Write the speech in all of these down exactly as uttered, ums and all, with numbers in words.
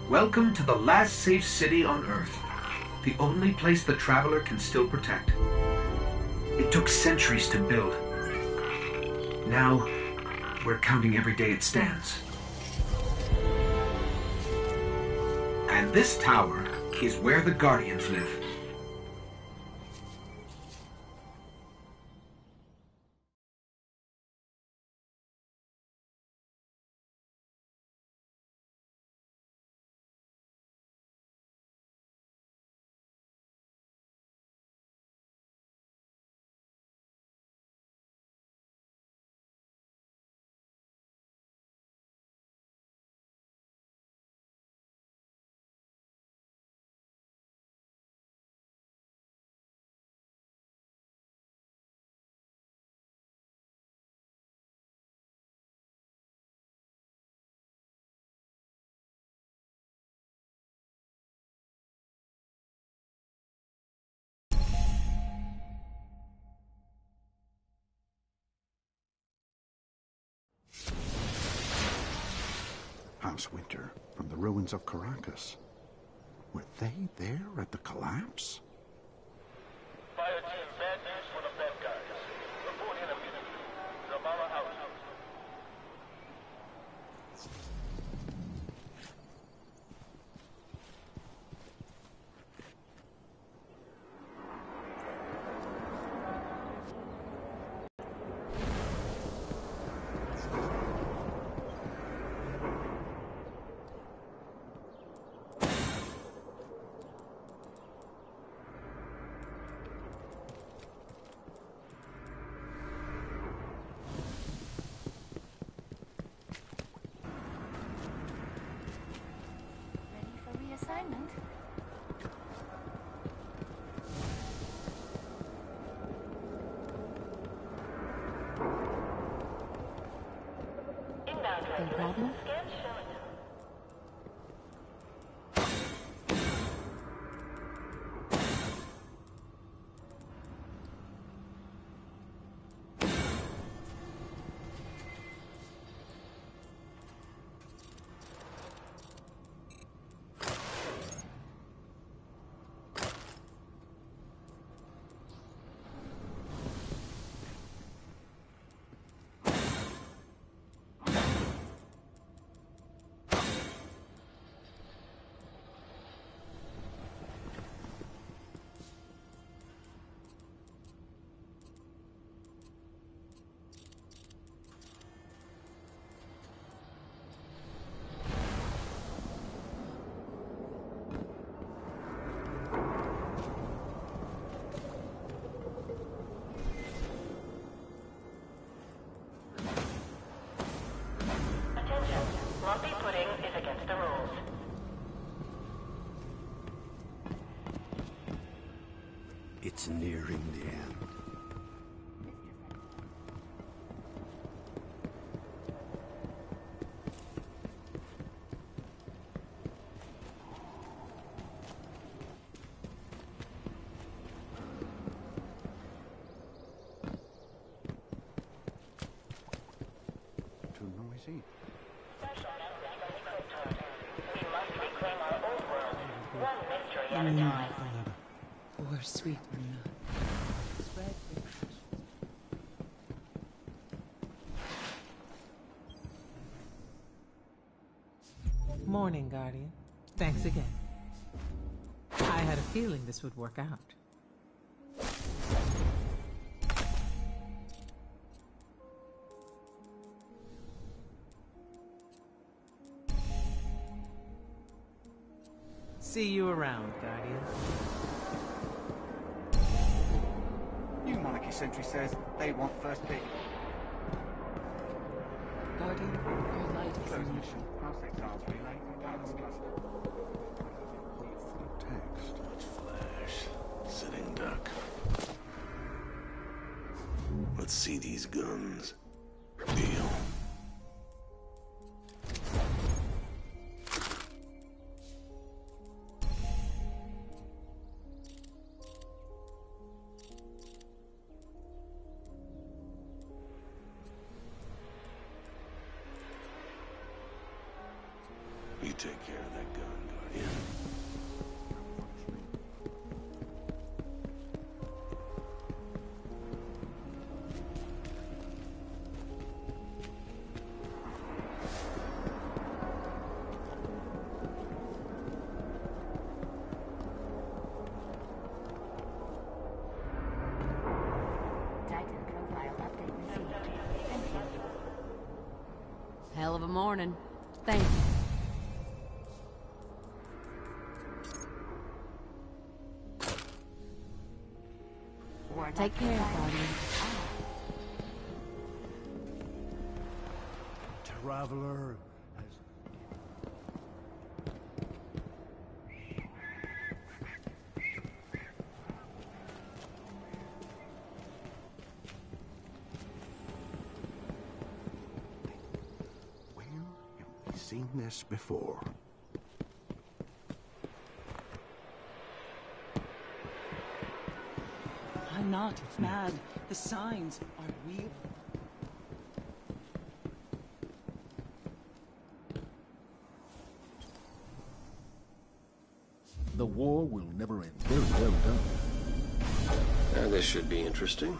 Welcome to the last safe city on Earth. The only place the Traveler can still protect. It took centuries to build. Now, we're counting every day it stands. And this tower is where the Guardians live. House Winter, from the ruins of Caracas. Were they there at the collapse? Fire team, bad news for the bad guys. Report in immediately. Zavala out. Assignment. Inbound. No problem. Scan showing. Lumpy pudding is against the rules. It's nearing the end. Too noisy. We must reclaim our old world, one mystery at a time. Poor sweet Marina. Morning, Guardian. Thanks again. I had a feeling this would work out. See you around, Guardian. New Monarchy Sentry says they want first pick. Guardian, your light is Close on. mission. House exiles relay. Palace cluster. Text. Dodge flash. Sitting duck. Let's see these guns. Deal. You take care of that gun, Guardian. Titan profile update received. Thank you. Hell of a morning. Thank you. Take care, Guardian. Traveler has... Where have we seen this before? I'm not mad. The signs are real. The war will never end. Very well done. Uh, this should be interesting.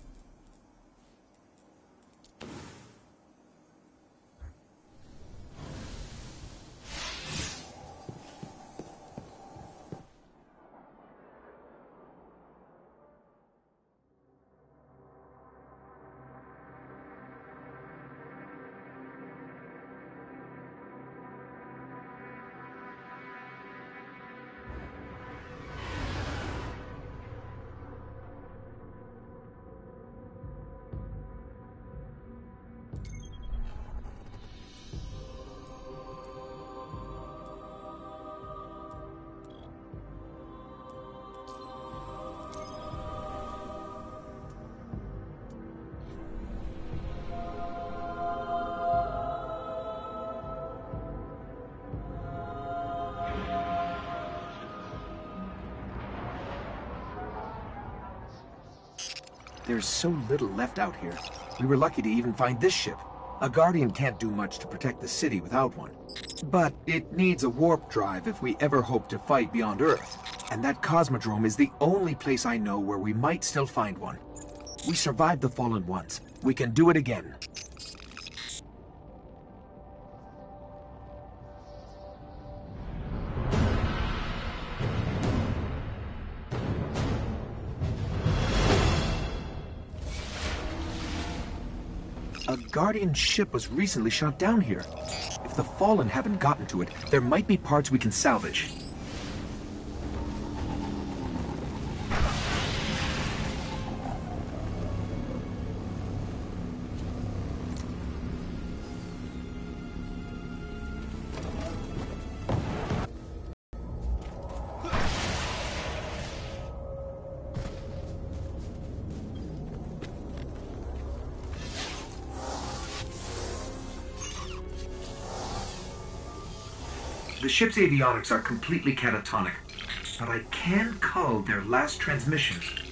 There's so little left out here. We were lucky to even find this ship. A Guardian can't do much to protect the city without one. But it needs a warp drive if we ever hope to fight beyond Earth. And that Cosmodrome is the only place I know where we might still find one. We survived the Fallen once. We can do it again. A Guardian ship was recently shot down here. If the Fallen haven't gotten to it, there might be parts we can salvage. The ship's avionics are completely catatonic, but I can cull their last transmission.